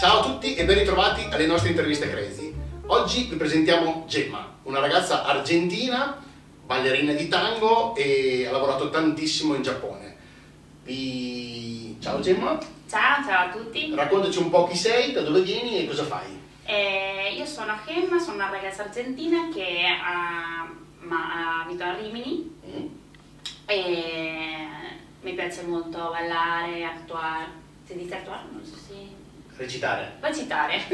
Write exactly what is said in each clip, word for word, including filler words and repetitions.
Ciao a tutti e ben ritrovati alle nostre interviste crazy. Oggi vi presentiamo Gemma, una ragazza argentina, ballerina di tango e ha lavorato tantissimo in Giappone. Vi... Ciao Gemma. Ciao, ciao a tutti. Raccontaci un po' chi sei, da dove vieni e cosa fai. Eh, io sono Gemma, sono una ragazza argentina che ha, ma, abito a Rimini mm. e mi piace molto ballare, attuare. Si dice attuare? Non so se... Recitare. Recitare.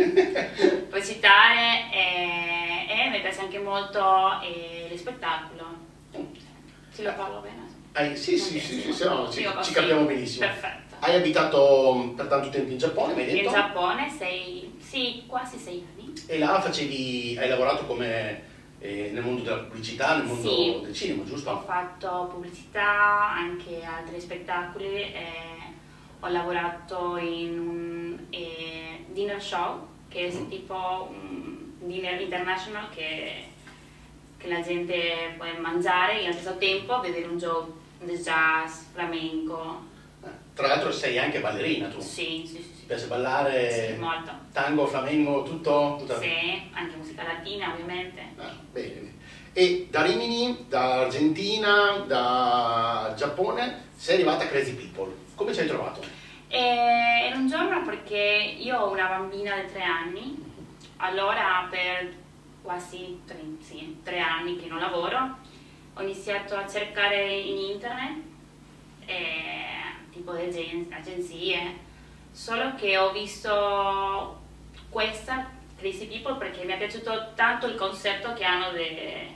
Recitare e, e mi piace anche molto eh, lo spettacolo. Se lo parlo bene? Eh, sì, sì, sì, sì, sì, no, ci, ci sì. capiamo benissimo. Perfetto. Hai abitato per tanto tempo in Giappone, mi hai detto? In Giappone, sei, sì, quasi sei anni. E là facevi, hai lavorato come eh, nel mondo della pubblicità, nel mondo sì. del cinema, giusto? Ho fatto pubblicità, anche altri spettacoli. Eh, ho lavorato in un eh, dinner show, che è mm. tipo un dinner international che, che la gente può mangiare e allo stesso tempo vedere un show di jazz, flamenco. Eh, tra l'altro sei anche ballerina tu? Sì, sì, sì. Ti piace ballare? Sì, molto. Tango, flamenco, tutto? Tutta... Sì, anche musica latina ovviamente. Ah, bene, bene. E da Rimini, da Argentina, da Giappone, sei arrivata a Crazy People. Come ci hai trovato? Era un giorno perché io ho una bambina di tre anni, allora per quasi tre, sì, tre anni che non lavoro, ho iniziato a cercare in internet, eh, tipo di agen agenzie, solo che ho visto questa Crazy People perché mi è piaciuto tanto il concetto che hanno di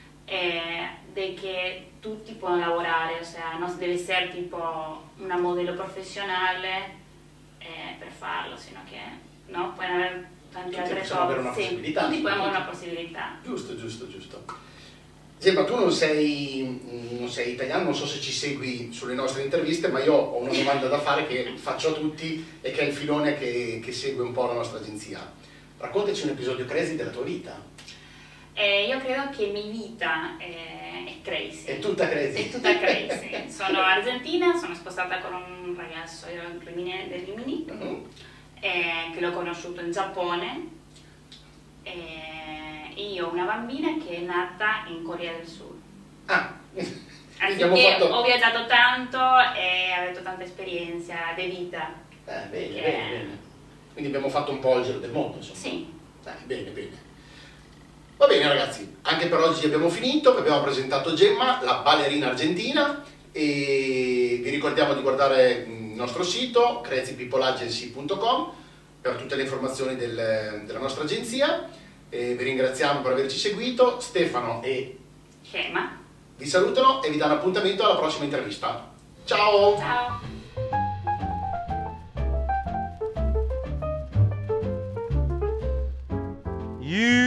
eh, che tutti possono lavorare, o sea, non deve essere tipo una modello professionale eh, per farlo, sino che no, puoi avere tante tutti altre possiamo avere una cose. possibilità. Sì, tutti possiamo avere una possibilità. Giusto, giusto, giusto. Gemma, tu non sei, non sei italiano, non so se ci segui sulle nostre interviste, ma io ho una domanda da fare che faccio a tutti e che è il filone che, che segue un po' la nostra agenzia. Raccontaci un episodio crazy della tua vita. Eh, io credo che mia vita è, è crazy. È tutta crazy. È tutta crazy. Sono argentina, sono sposata con un ragazzo del Rimini, uh-huh. eh, che l'ho conosciuto in Giappone. Eh, e io ho una bambina che è nata in Corea del Sud. Ah, Anzi che fatto... ho viaggiato tanto e ho avuto tanta esperienza di vita. Eh, bene, che... bene, bene. Quindi abbiamo fatto un po' il giro del mondo, insomma. Sì. Eh, bene, bene. Va bene ragazzi, anche per oggi abbiamo finito, vi abbiamo presentato Gemma, la ballerina argentina, e vi ricordiamo di guardare il nostro sito crazy people agency punto com per tutte le informazioni del, della nostra agenzia. E vi ringraziamo per averci seguito. Stefano e Gemma vi salutano e vi danno appuntamento alla prossima intervista. Ciao! Ciao! You